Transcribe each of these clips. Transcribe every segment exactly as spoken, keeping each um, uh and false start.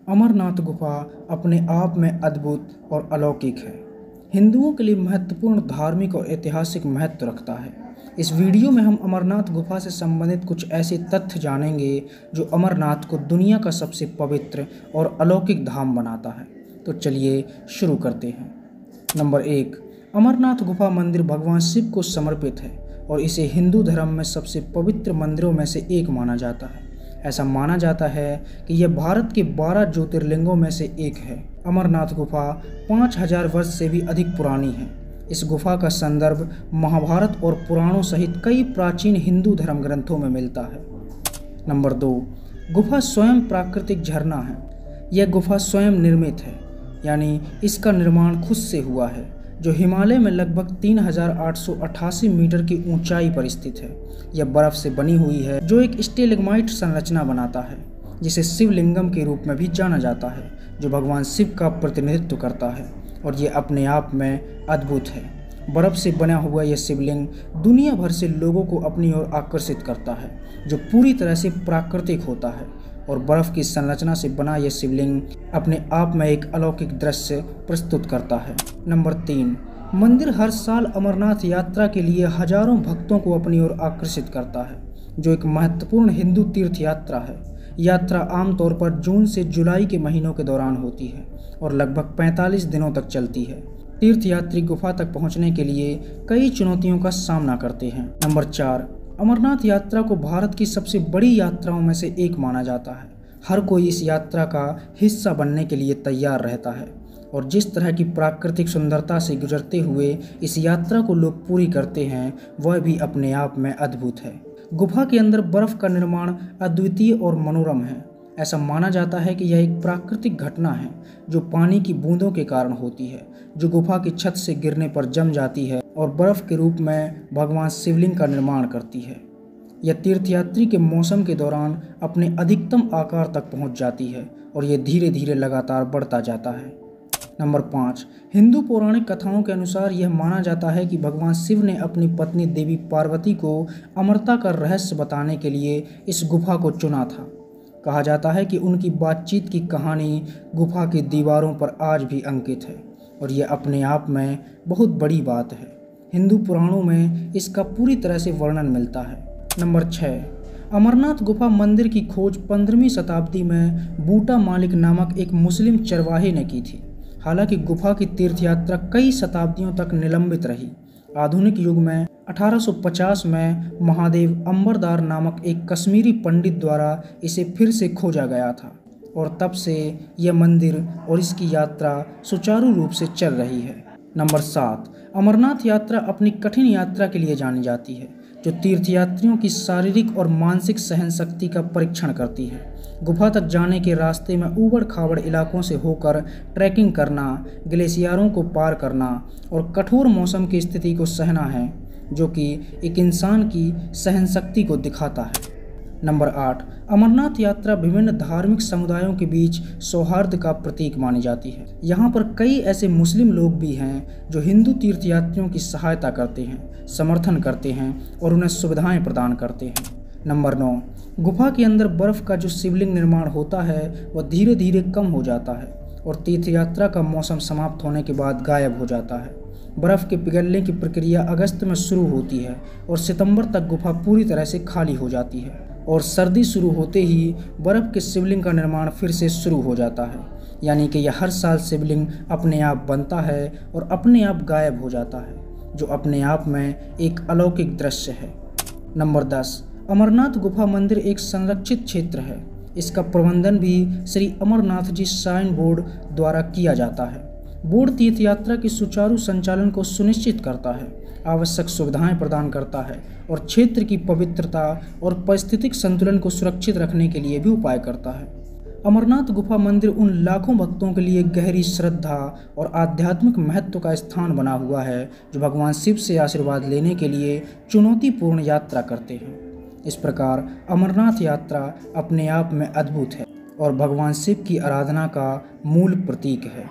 अमरनाथ गुफा अपने आप में अद्भुत और अलौकिक है। हिंदुओं के लिए महत्वपूर्ण धार्मिक और ऐतिहासिक महत्व रखता है। इस वीडियो में हम अमरनाथ गुफा से संबंधित कुछ ऐसे तथ्य जानेंगे जो अमरनाथ को दुनिया का सबसे पवित्र और अलौकिक धाम बनाता है। तो चलिए शुरू करते हैं। नंबर एक, अमरनाथ गुफा मंदिर भगवान शिव को समर्पित है और इसे हिंदू धर्म में सबसे पवित्र मंदिरों में से एक माना जाता है। ऐसा माना जाता है कि यह भारत के बारह ज्योतिर्लिंगों में से एक है। अमरनाथ गुफा पाँच हज़ार वर्ष से भी अधिक पुरानी है। इस गुफा का संदर्भ महाभारत और पुराणों सहित कई प्राचीन हिंदू धर्म ग्रंथों में मिलता है। नंबर दो, गुफा स्वयं प्राकृतिक झरना है। यह गुफा स्वयं निर्मित है, यानी इसका निर्माण खुद से हुआ है, जो हिमालय में लगभग तीन हज़ार आठ सौ अट्ठासी मीटर की ऊंचाई पर स्थित है। यह बर्फ से बनी हुई है, जो एक स्टेलेग्माइट संरचना बनाता है, जिसे शिवलिंगम के रूप में भी जाना जाता है, जो भगवान शिव का प्रतिनिधित्व करता है और ये अपने आप में अद्भुत है। बर्फ से बना हुआ यह शिवलिंग दुनिया भर से लोगों को अपनी ओर आकर्षित करता है, जो पूरी तरह से प्राकृतिक होता है, और बर्फ की संरचना से बना यह शिवलिंग अपने आप में एक अलौकिक दृश्य प्रस्तुत करता है। नंबर तीन, मंदिर हर साल अमरनाथ यात्रा के लिए हजारों भक्तों को अपनी ओर आकर्षित करता है, जो एक महत्वपूर्ण हिंदू तीर्थ यात्रा है। यात्रा आमतौर पर जून से जुलाई के महीनों के दौरान होती है और लगभग पैंतालीस दिनों तक चलती है। तीर्थयात्री गुफा तक पहुंचने के लिए कई चुनौतियों का सामना करते हैं। नंबर चार, अमरनाथ यात्रा को भारत की सबसे बड़ी यात्राओं में से एक माना जाता है। हर कोई इस यात्रा का हिस्सा बनने के लिए तैयार रहता है, और जिस तरह की प्राकृतिक सुंदरता से गुजरते हुए इस यात्रा को लोग पूरी करते हैं, वह भी अपने आप में अद्भुत है। गुफा के अंदर बर्फ का निर्माण अद्वितीय और मनोरम है। ऐसा माना जाता है कि यह एक प्राकृतिक घटना है जो पानी की बूंदों के कारण होती है, जो गुफा की छत से गिरने पर जम जाती है और बर्फ के रूप में भगवान शिवलिंग का निर्माण करती है। यह तीर्थयात्री के मौसम के दौरान अपने अधिकतम आकार तक पहुंच जाती है और यह धीरे धीरे लगातार बढ़ता जाता है। नंबर पाँच, हिंदू पौराणिक कथाओं के अनुसार यह माना जाता है कि भगवान शिव ने अपनी पत्नी देवी पार्वती को अमरता का रहस्य बताने के लिए इस गुफा को चुना था। कहा जाता है कि उनकी बातचीत की कहानी गुफा की दीवारों पर आज भी अंकित है, और यह अपने आप में बहुत बड़ी बात है। हिंदू पुराणों में इसका पूरी तरह से वर्णन मिलता है। नंबर छः, अमरनाथ गुफा मंदिर की खोज पंद्रहवीं शताब्दी में बूटा मालिक नामक एक मुस्लिम चरवाहे ने की थी। हालांकि गुफा की तीर्थयात्रा कई शताब्दियों तक निलंबित रही। आधुनिक युग में अठारह सौ पचास में महादेव अंबरदार नामक एक कश्मीरी पंडित द्वारा इसे फिर से खोजा गया था, और तब से यह मंदिर और इसकी यात्रा सुचारू रूप से चल रही है। नंबर सात, अमरनाथ यात्रा अपनी कठिन यात्रा के लिए जानी जाती है, जो तीर्थयात्रियों की शारीरिक और मानसिक सहन शक्ति का परीक्षण करती है। गुफा तक जाने के रास्ते में ऊबड़ खाबड़ इलाकों से होकर ट्रैकिंग करना, ग्लेशियरों को पार करना और कठोर मौसम की स्थिति को सहना है, जो कि एक इंसान की सहन शक्ति को दिखाता है। नंबर आठ, अमरनाथ यात्रा विभिन्न धार्मिक समुदायों के बीच सौहार्द का प्रतीक मानी जाती है। यहाँ पर कई ऐसे मुस्लिम लोग भी हैं जो हिंदू तीर्थयात्रियों की सहायता करते हैं, समर्थन करते हैं और उन्हें सुविधाएं प्रदान करते हैं। नंबर नौ, गुफा के अंदर बर्फ का जो शिवलिंग निर्माण होता है वह धीरे धीरे कम हो जाता है और तीर्थयात्रा का मौसम समाप्त होने के बाद गायब हो जाता है। बर्फ के पिघलने की प्रक्रिया अगस्त में शुरू होती है और सितंबर तक गुफा पूरी तरह से खाली हो जाती है, और सर्दी शुरू होते ही बर्फ के शिवलिंग का निर्माण फिर से शुरू हो जाता है। यानी कि यह हर साल शिवलिंग अपने आप बनता है और अपने आप गायब हो जाता है, जो अपने आप में एक अलौकिक दृश्य है। नंबर दस, अमरनाथ गुफा मंदिर एक संरक्षित क्षेत्र है। इसका प्रबंधन भी श्री अमरनाथ जी श्राइन बोर्ड द्वारा किया जाता है। बोर्ड तीर्थयात्रा की सुचारू संचालन को सुनिश्चित करता है, आवश्यक सुविधाएं प्रदान करता है और क्षेत्र की पवित्रता और पारिस्थितिक संतुलन को सुरक्षित रखने के लिए भी उपाय करता है। अमरनाथ गुफा मंदिर उन लाखों भक्तों के लिए गहरी श्रद्धा और आध्यात्मिक महत्व का स्थान बना हुआ है, जो भगवान शिव से आशीर्वाद लेने के लिए चुनौतीपूर्ण यात्रा करते हैं। इस प्रकार अमरनाथ यात्रा अपने आप में अद्भुत है और भगवान शिव की आराधना का मूल प्रतीक है।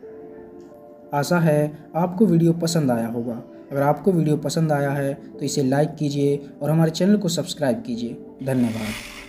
आशा है आपको वीडियो पसंद आया होगा। अगर आपको वीडियो पसंद आया है तो इसे लाइक कीजिए और हमारे चैनल को सब्सक्राइब कीजिए। धन्यवाद।